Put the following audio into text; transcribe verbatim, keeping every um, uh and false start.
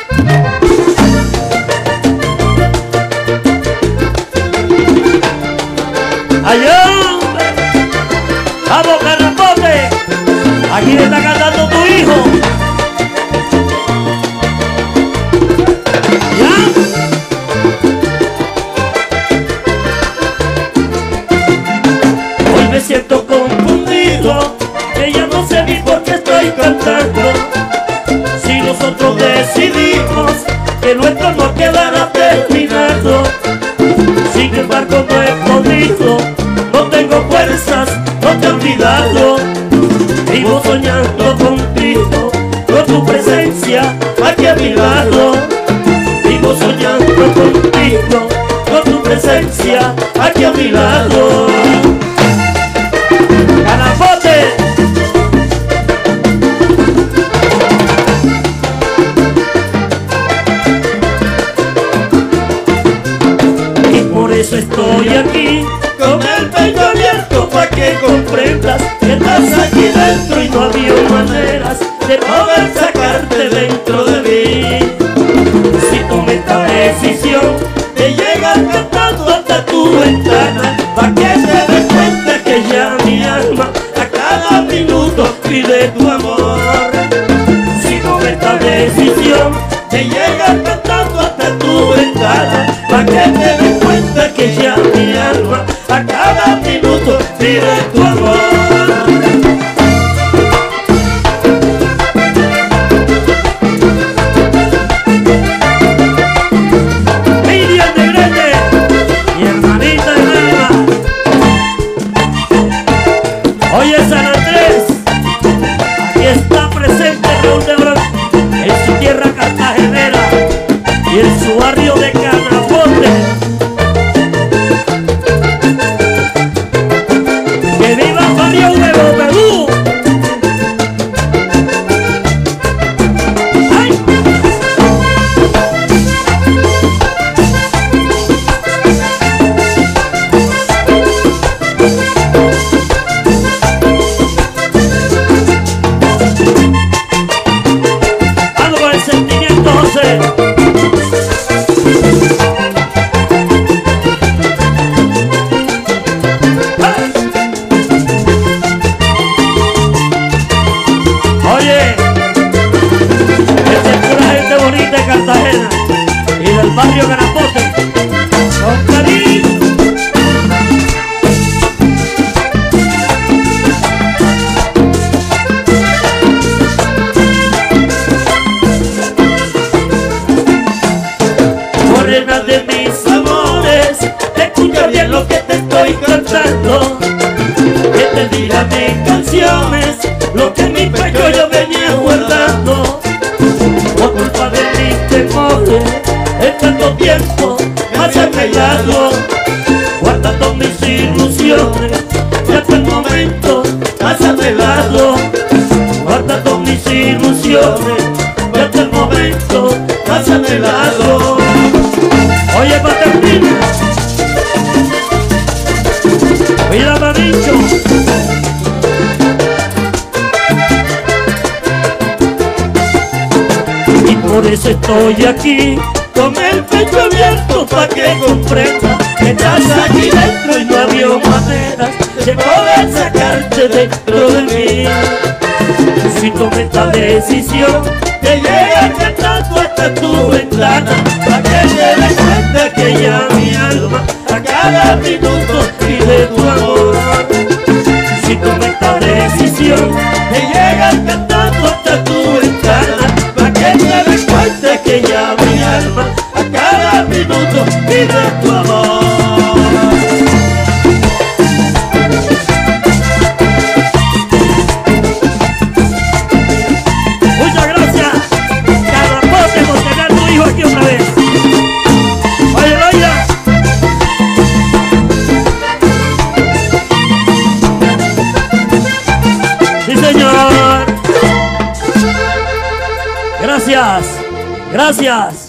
Allá, vamos Canapote, aquí le está cantando tu hijo. ¿Ya? Hoy me siento confundido, que ya no sé ni por qué estoy cantando. Si nosotros decidimos que nuestro no quedará terminado, sin embargo no he podido, no tengo fuerzas, no te he olvidado. Vivo soñando contigo, con tu presencia aquí a mi lado. Vivo soñando contigo, con tu presencia aquí a mi lado. ¡Canapote! Y por eso estoy aquí, con el pecho abierto pa' que comprendas que estás aquí dentro y no había maneras de poder sacarte dentro de mí. Si tomas esta decisión de llegar cantando hasta tu ventana, pa' que te des cuenta que ya mi alma a cada minuto pide tu amor. Si tomas esta decisión de llegar cantando hasta tu ventana, pa' que te des cuenta que ya mi alma a cada minuto pide tu amor. Miriam Negrete, mi hermanita del alma. Oye San Andrés, aquí está presente Raúl de Oro en su tierra cartagenera y en su barrio de Canapote. ¡Que viva Fabio Huevo Perú! ¡Ay! Algo con el sentimiento, José. Oye, esta es pura gente bonita de Cartagena y del barrio Canapote. Con cariño. Morena de mis amores, escucha bien lo que te estoy cantando, que te dirá mis canciones, lo que en mi pecho yo venía guardando. Por culpa de mis temores, en tanto tiempo me has arreglado, guardando mis ilusiones, y hasta el momento me has arreglado, guardando mis ilusiones, y hasta el momento me has arreglado. Oye, Paterina, mira, Manicho. Y por eso estoy aquí, con el pecho abierto pa' que comprenda que estás aquí dentro y no había maneras de poder sacarte dentro de mí. Si tomé esta decisión de llegar cantando hasta tu ventana, pa' que te des cuenta que ya mi alma a cada minuto pide tu amor. Si tomé esta decisión de llegar cantando hasta tu ventana, pa' que te des cuenta que ya mi alma a cada minuto pide tu amor. Muchas gracias, Canapote, por tener tu hijo aquí otra vez. Oye, oiga. Sí, señor. Gracias, gracias.